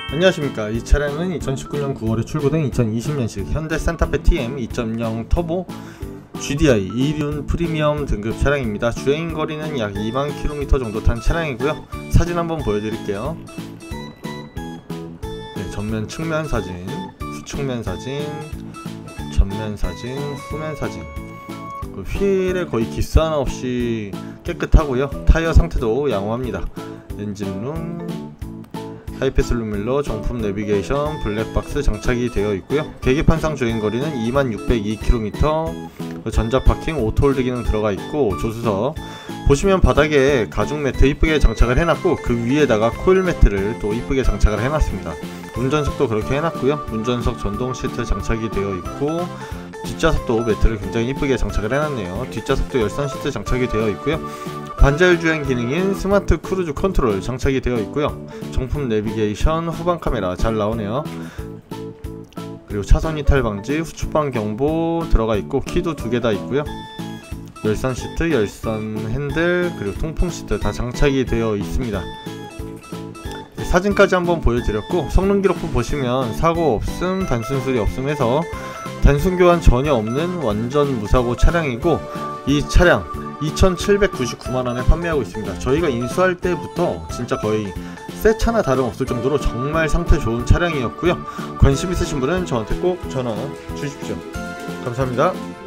안녕하십니까. 이 차량은 2019년 9월에 출고된 2020년식 현대 산타페 TM 2.0 터보 GDI 2륜 프리미엄 등급 차량입니다. 주행거리는 약 2만 km 정도 탄 차량이고요. 사진 한번 보여드릴게요. 네, 전면 측면 사진, 후측면 사진, 전면 사진, 후면 사진. 그 휠에 거의 기스 하나 없이 깨끗하고요. 타이어 상태도 양호합니다. 엔진룸, 하이패스 룸밀러, 정품 내비게이션, 블랙박스 장착이 되어 있고요. 계기판상 주행거리는 2602km, 전자파킹, 오토홀드 기능 들어가 있고, 조수석 보시면 바닥에 가죽 매트 이쁘게 장착을 해놨고, 그 위에다가 코일 매트를 또 이쁘게 장착을 해놨습니다. 운전석도 그렇게 해놨고요. 운전석 전동 시트 장착이 되어 있고, 뒷좌석도 매트를 굉장히 이쁘게 장착을 해놨네요. 뒷좌석도 열선 시트 장착이 되어 있고요. 반자율 주행 기능인 스마트 크루즈 컨트롤 장착이 되어 있고요. 정품 내비게이션, 후방 카메라 잘 나오네요. 그리고 차선 이탈 방지, 후추방 경보 들어가 있고, 키도 2개 다 있고요. 열선 시트, 열선 핸들, 그리고 통풍 시트 다 장착이 되어 있습니다. 사진까지 한번 보여드렸고, 성능 기록부 보시면 사고 없음, 단순 수리 없음 해서 단순 교환 전혀 없는 완전 무사고 차량이고, 이 차량 2,799만원에 판매하고 있습니다. 저희가 인수할 때부터 진짜 거의 새 차나 다름없을 정도로 정말 상태 좋은 차량이었고요. 관심 있으신 분은 저한테 꼭 전화 주십시오. 감사합니다.